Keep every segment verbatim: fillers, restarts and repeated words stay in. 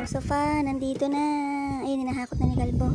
sofa, nandito na. Ayun, hinahakot na ni Kalbo.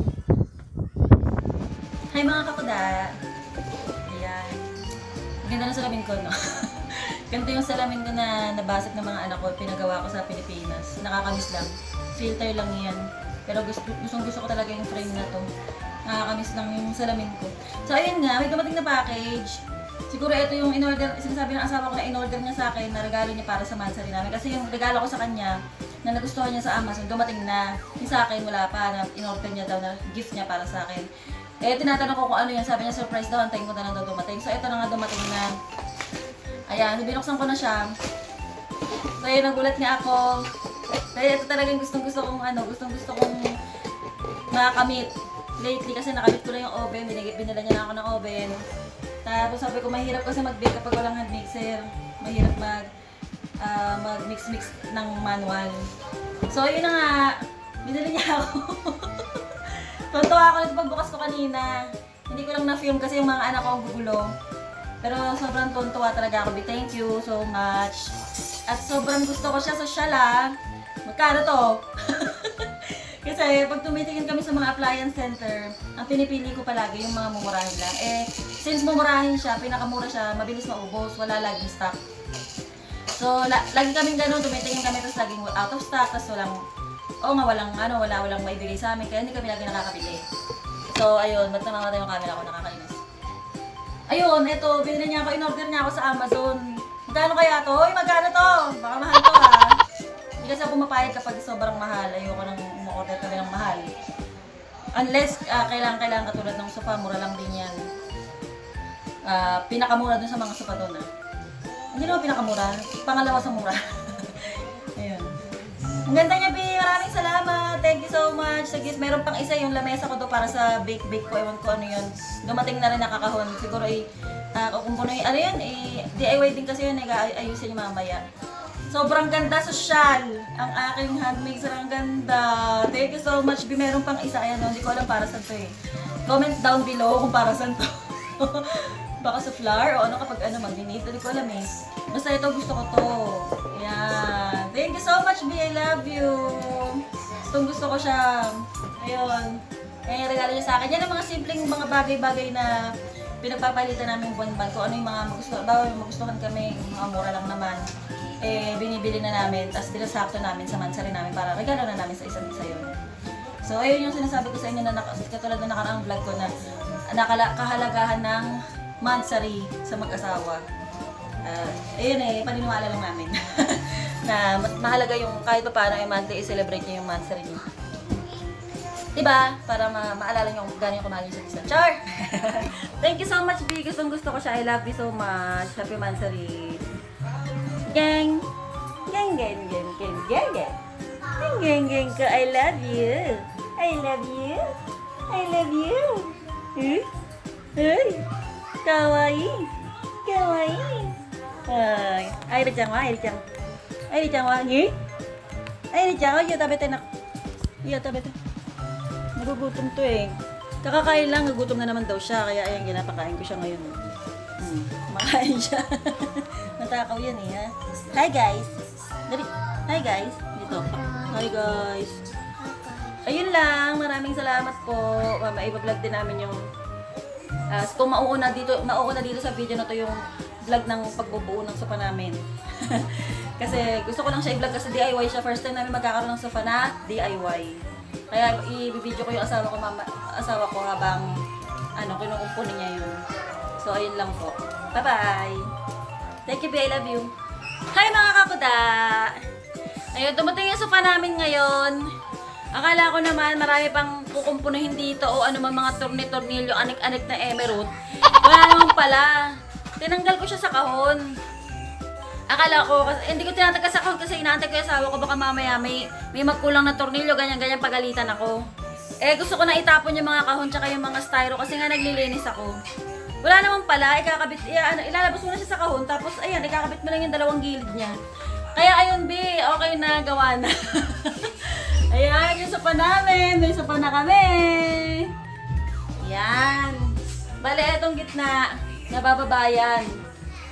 Hi mga kakuda! Ayan. Ganda ng salamin ko, no? Ganito yung salamin ko na nabasag ng mga anak ko, pinagawa ko sa Pilipinas. Nakakamiss lang. Filter lang yan. Pero gusto, gustong gusto ko talaga yung frame na to. Nakakamiss lang yung salamin ko. So ayun nga, may dumating na package. Siguro ito yung in-order, sinasabi ng asawa ko na in-order niya sa akin na regalo niya para sa mansari namin. Kasi yung regalo ko sa kanya, na nagustuhan niya sa Amazon, dumating na. Yung sa akin, wala pa, na in-order niya daw na gift niya para sa akin. Eh, tinatanong ko kung ano yan. Sabi niya, surprise daw, antayin ko na lang daw dumating. So, ito na nga dumating na. Ayan, binuksan ko na siya. So, ayun, nagulat nga ako. Dahil ito talagang gustong-gusto kong, ano, gustong-gusto kong makakamit. Lately, kasi nakamit ko lang yung oven. Binila niya na ako ng oven. Tapos sabi ko, mahirap kasi mag-bake kapag walang hand mixer. Mahirap mag, uh, mag-mix-mix ng manual. So, yun na nga. Binili niya ako. Tuntua ako nito pagbukas ko kanina. Hindi ko lang na-film kasi yung mga anak ko ang gugulo. Pero sobrang tuntua talaga ako. Thank you so much. At sobrang gusto ko siya. So, siya lang. Magkano to? Kasi pag tumitingin kami sa mga appliance center, ang pinipili ko palagi yung mga mumurahin lang. Eh, since mumurahin siya, pinakamura siya, mabilis maubos, wala laging stock. So, la lagi kaming ganun, tumitingin kami, tapos laging out of stock, tapos walang, oo nga, walang, ano, wala, walang maibigay sa amin, kaya hindi kami lagi nakakabili. So, ayun, ba't namamatay yung camera ko, nakakainis. Ayun, eto, binili niya ako, in-order niya ako sa Amazon. Magkano kaya to? Uy, magkano to? Baka mahal to ha. Hindi kasi ako pumapayag kapag sobrang mahal, ayoko nang order kami ng mahal. Unless uh, kailangan-kailangan katulad ng sofa, mura lang din yan. Uh, pinakamura dun sa mga sofa doon. Ah. Hindi naman pinakamura, pangalawa sa mura. Ayun. Ang ganda niya, Bi. Maraming salamat. Thank you so much sa gift. Meron pang isa yung lamesa ko to para sa bake-bake ko. Ewan ko ano yun. Dumating na rin nakakahon. Siguro ay, uh, kung puno yung, ano yun, eh, D I Y din kasi yun, eh, ayusin niyo mamaya. Sobrang ganda, social. Ang aking hand mixer, ang ganda. Thank you so much, Bi. Meron pang isa. Ayan, no? Hindi ko alam para saan to eh. Comment down below kung para saan to. Baka sa flour o ano kapag ano mag-donate. Hindi ko alam eh. Basta ito, gusto ko to. Ayan. Thank you so much, Bi. I love you. Gustong gusto ko siya. Ayun. Kaya regalo niya sa akin. Yan ang mga simpleng mga bagay-bagay na pinagpapalitan namin buwan-buwan. Kung ano yung mga magustuhan. Bawal magustuhan kami. Mga mura lang naman. Eh, binibili na namin, tapos dinasakto namin sa mansari namin para regalo na namin sa isa't isa yun. So, ayun yung sinasabi ko sa inyo na katulad na nakaraang vlog ko na nakala kahalagahan ng mansari sa mag-asawa. Uh, ayun eh, paniniwala lang namin. Na mahalaga yung kahit pa paano ay monthly i-celebrate niyo yung mansari niyo. Diba? Para ma maalala niyo kung gano'n yung kumahal niyo sa isa. Char! Thank you so much, B. Gustong gusto ko siya. I love you so much. Happy mansari. Gang! Gang, gang, gang, gang, gang, gang. Gang, gang, gang ko. I love you. I love you. I love you. Huh? Huh? Kawaii. Kawaii. Ay, ay, Richang wa, ay, Richang. Ay, Richang wa, ngi? Ay, Richang wa, iyo tabi tayo nak. Iyo tabi tayo. Nagugutom to eh. Kakakain lang, nagugutom na naman daw siya. Kaya ayan, ginapakain ko siya ngayon. Hmm, makain siya. Natakaw yan eh, ha? Hi guys! Dali. Hi guys! Dito. Hi guys! Ayun lang. Maraming salamat po. Maiba-vlog din namin yung uh, kung mauuna dito, mauuna dito sa video na to yung vlog ng pagbubuo ng sofa namin. Kasi gusto ko lang siya i-vlog kasi D I Y siya. First time namin magkakaroon ng sofa na D I Y. Kaya i-video ko yung asawa ko, mama, asawa ko habang ano, kinukumpuni niya yun. So, ayun lang po. Bye-bye! Thank you, B. I love you. Hi mga kakuda! Ayun, dumating yung sofa namin ngayon. Akala ko naman marami pang kukumpunuhin dito o ano man mga torni-tornilyo, anik-anik na emerald. Wala naman pala. Tinanggal ko siya sa kahon. Akala ko, kasi, hindi ko tinatanggal sa kahon kasi inaantay ko yung asawa ko baka mamaya may, may magkulang na tornilyo, ganyan-ganyan pagalitan ako. Eh gusto ko na itapon yung mga kahon tsaka yung mga styro kasi nga naglilinis ako. Wala naman pala, ikakabit, iya, ano, ilalabas mo na siya sa kahon, tapos ayan, ikakabit mo lang yung dalawang gilid niya. Kaya ayun, B, okay na, gawa na. Ayan, yung sopa namin, may sopa na kami. Ayan. Bale, etong gitna, nabababayan.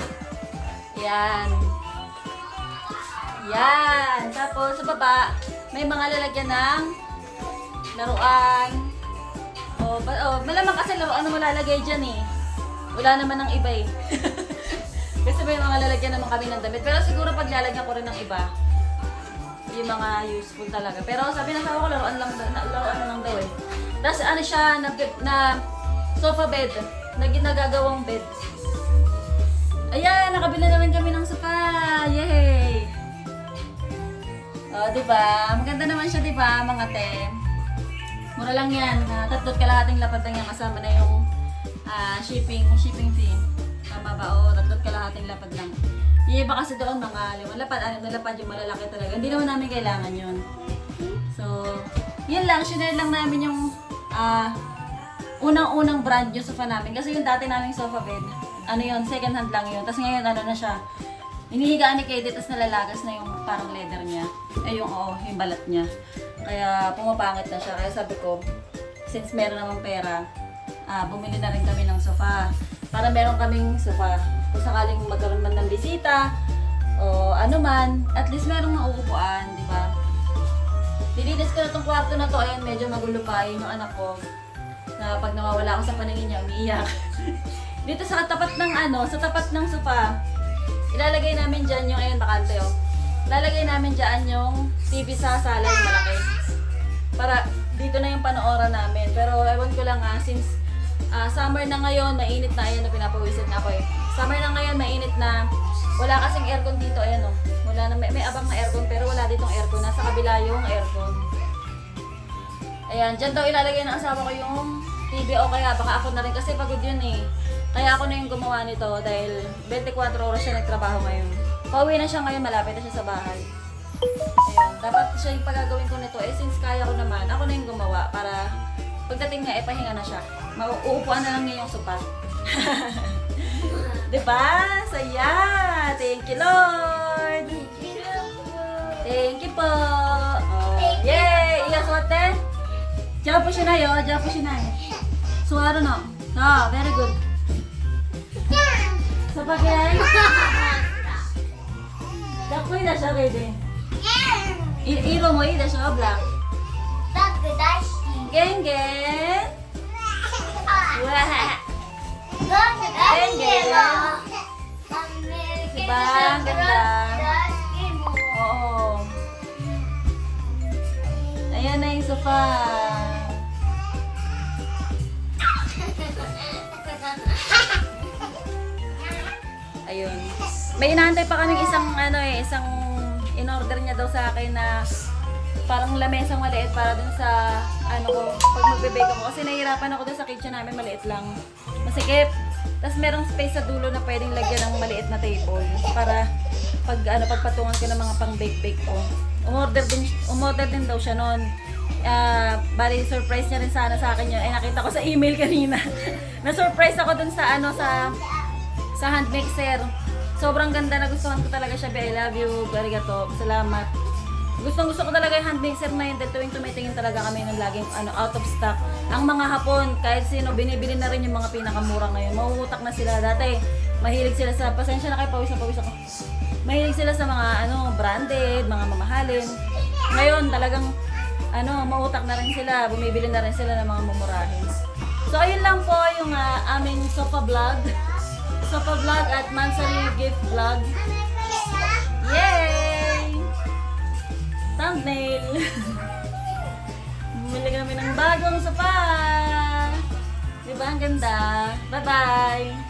Ayan. Ayan. Tapos, sa baba, may May mga lalagyan ng laruan. O, ba, oh, malamang kasi laruan na malalagay dyan eh. Wala naman ng iba eh. Kasi may mga lalagyan naman kami ng damit. Pero siguro pag lalagyan ko rin ng iba, yung mga useful talaga. Pero sabi na sa ko, laruan lang, na, laruan lang daw eh. Tapos ano siya, na, na sofa bed, na ginagagawang bed. Ayan, nakabili na rin kami ng sofa. Yay! O, oh, diba? Maganda naman siya, diba, mga te? Mura lang yan. Uh, tatlot kalahating lapad lang yan. Kasama na yung uh, shipping shipping fee. Pababa, o, tatlot kalahating lapad lang. Yung iba kasi doon, mga limang lapad, anim na lapad, yung malalaki talaga. Hindi naman namin kailangan yun. So, yun lang. Shinare lang namin yung uh, unang-unang brand yung sofa namin. Kasi yung dati naming sofa bed, ano yun, second hand lang yun. Tapos ngayon, ano na siya, hinihigaan ni Katie, tapos nalalagas na yung parang leather niya. Eh yung, oo, yung balat niya. Kaya pumapangit na siya. Kaya sabi ko, since meron namang pera, ah, bumili na rin kami ng sofa. Para meron kaming sofa. Kung sakaling magkaroon man ng bisita, o ano man, at least meron mga uupuan, di ba? Dilinis ko na tong kwarto na to. Ayan, medyo magulo pa yung anak ko. Na pag nawawala ako sa paningin niya, umiiyak. Dito sa tapat ng ano, sa tapat ng sofa, ilalagay namin dyan yung, ayun, bakante oh. Ilalagay namin dyan yung T V sa sala, yung malaki. Para dito na yung panooran namin. Pero ewan ko lang ah, since uh, summer na ngayon, mainit na, ayan na pinapawisit na ako eh. Summer na ngayon, mainit na. Wala kasing aircon dito, ayan oh. Wala na, may, may abang na aircon, pero wala ditong aircon. Nasa kabila yung aircon. Ayan, dyan daw ilalagay ng asawa ko yung T V o kaya baka ako na rin kasi pagod yun eh. Kaya ako na yung gumawa nito dahil twenty-four oras siya nagtrabaho ngayon. Pauwi na siya ngayon, malapit na siya sa bahay. Ayun, dapat siya yung pagagawin ko nito. Eh, since kaya ko naman, ako na yung gumawa para pagdating niya, eh, pahinga na siya. Mauupuan na lang niya yung sopa. Diba? Saya! Thank you, Lord! Thank you po! Oh, yay! Iya, suwate! Diyan po siya na yun, diyan po siya na yun. Suwaro no? Oh, very good. Sa bagay? Dakoy na siya, ready. Iro mo, ida siya, black. Geng, geng. Wah. Geng, geng. Diba? Ang ganda. Oo. Ayan na yung sofa. Ayun. May inaantay pa kaming isang ano eh, isang in-order niya daw sa akin na parang lamesang maliit para dun sa ano ko, pag magbe-bake ako kasi nahihirapan ako dun sa kitchen namin, maliit lang. Masikip. Tapos merong space sa dulo na pwedeng lagyan ng maliit na table para pag ano pagpatungan ko ng mga pang-bake-bake ko. Umorder din umorder din daw siya noon. Uh, bali surprise niya rin sana sa akin yun. Ay nakita ko sa email kanina. Na-surprise ako dun sa ano sa sa hand mixer. Sobrang ganda, nagustuhan ko talaga siya. I love you, arigato, salamat. Gustong gusto ko talaga yung hand mixer na yun dahil tuwing tumitingin talaga kami ng laging ano, out of stock. Ang mga hapon, kahit sino, binibili na rin yung mga pinakamura ngayon. Mauutak na sila. Dati, mahilig sila sa, pasensya na kayo, pawis na pawis ako. Mahilig sila sa mga ano, branded, mga mamahalin. Ngayon, talagang ano, mauutak na rin sila. Bumibili na rin sila ng mga mumurahin. So, ayun lang po yung uh, aming sofa vlog. Sofa vlog at monthly gift vlog. Yay! Thumbnail! Bumili kami ng bagong sofa! Diba? Ang ganda. Bye-bye!